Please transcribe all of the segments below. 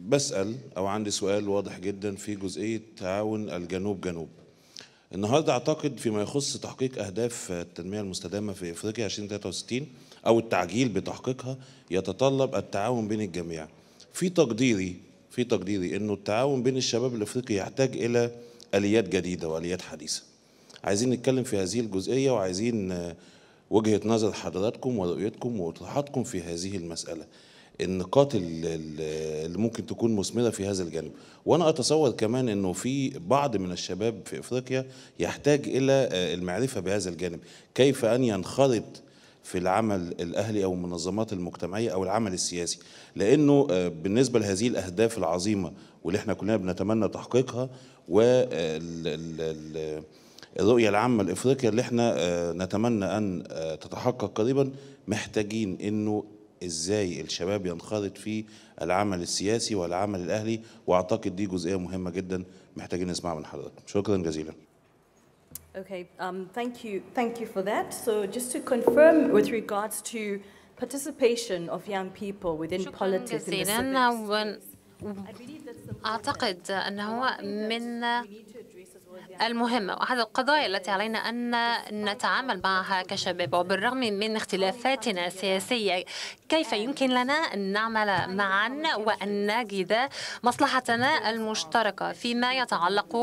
بسأل أو عندي سؤال واضح جدا في جزئية تعاون الجنوب جنوب. النهارده أعتقد فيما يخص تحقيق أهداف التنمية المستدامة في إفريقيا 2063 أو التعجيل بتحقيقها يتطلب التعاون بين الجميع. في تقديري إنه التعاون بين الشباب الإفريقي يحتاج إلى آليات جديدة وآليات حديثة. عايزين نتكلم في هذه الجزئية وعايزين وجهة نظر حضراتكم ورؤيتكم وإطروحاتكم في هذه المسألة، النقاط اللي ممكن تكون مثمرة في هذا الجانب. وأنا أتصور كمان أنه في بعض من الشباب في إفريقيا يحتاج إلى المعرفة بهذا الجانب، كيف أن ينخرط في العمل الأهلي أو المنظمات المجتمعية أو العمل السياسي، لأنه بالنسبة لهذه الأهداف العظيمة واللي احنا كلنا بنتمنى تحقيقها الرؤية العامة لإفريقيا اللي احنا نتمنى أن تتحقق قريبا، محتاجين إنه إزاي الشباب ينخرط في العمل السياسي والعمل الأهلي، وأعتقد دي جزئية مهمة جدا محتاجين نسمعها من حضرتك. شكرا جزيلا. Okay, thank you for that. So just to confirm with regards to participation of young people within politics in the civic أعتقد أنه من المهم وأحد القضايا التي علينا أن نتعامل معها كشباب، وبالرغم من اختلافاتنا السياسية كيف يمكن لنا أن نعمل معا وأن نجد مصلحتنا المشتركة فيما يتعلق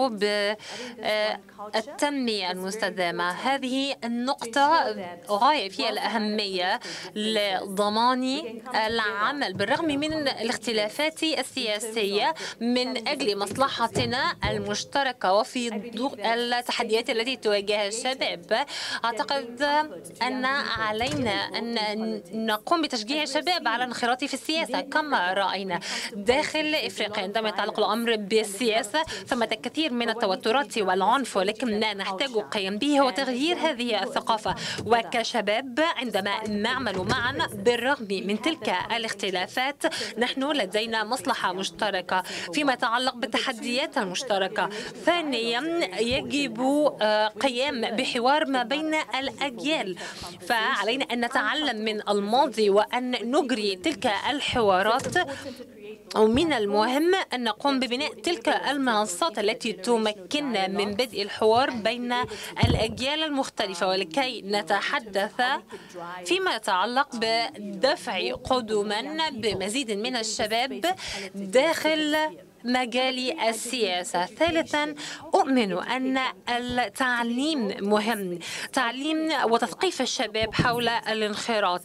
بالتنمية المستدامة. هذه النقطة غاية في الأهمية لضمان العمل بالرغم من الاختلافات السياسية من أجل مصلحتنا المشتركة وفي ضوء التحديات التي تواجهها الشباب. أعتقد أن علينا أن نقوم بتشجيع الشباب على الانخراط في السياسة كما رأينا داخل إفريقيا. عندما يتعلق الأمر بالسياسة ثمة الكثير من التوترات والعنف، ولكننا نحتاج القيام به وتغيير هذه الثقافة. وكشباب عندما نعمل معا بالرغم من تلك الاختلافات نحن لدينا مصلحة مشتركة فيما يتعلق بالتحديات المشتركة. ثانيا يجب قيام بحوار ما بين الأجيال، فعلينا أن نتعلم من الماضي وأن نجري تلك الحوارات. ومن المهم أن نقوم ببناء تلك المنصات التي تمكننا من بدء الحوار بين الأجيال المختلفة، ولكي نتحدث فيما يتعلق بدفع قدما بمزيد من الشباب داخل مجال السياسة. ثالثا أؤمن أن التعليم مهم، تعليم وتثقيف الشباب حول الانخراط.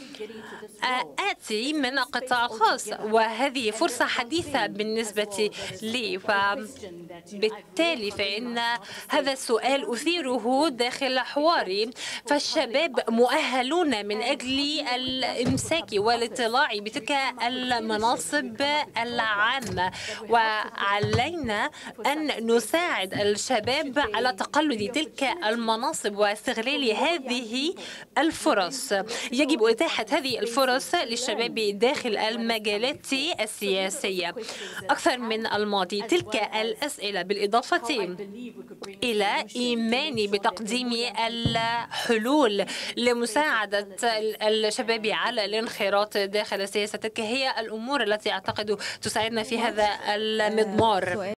آتي من القطاع الخاص وهذه فرصة حديثة بالنسبة لي، فبالتالي فإن هذا السؤال أثيره داخل حواري. فالشباب مؤهلون من أجل الإمساك والاطلاع بتلك المناصب العامة، وعلينا أن نساعد الشباب على تقلد تلك المناصب واستغلال هذه الفرص. يجب إتاحة هذه الفرص للشباب داخل المجالات السياسية أكثر من الماضي. تلك الأسئلة بالإضافة إلى إيماني بتقديم الحلول لمساعدة الشباب على الانخراط داخل السياسة، تلك هي الأمور التي أعتقد تساعدنا في هذا المضمار.